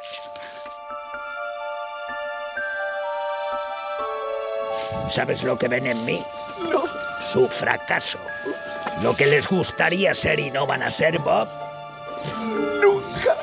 ¿Sabes lo que ven en mí? No. Su fracaso. Lo que les gustaría ser y no van a ser, Bob. Nunca.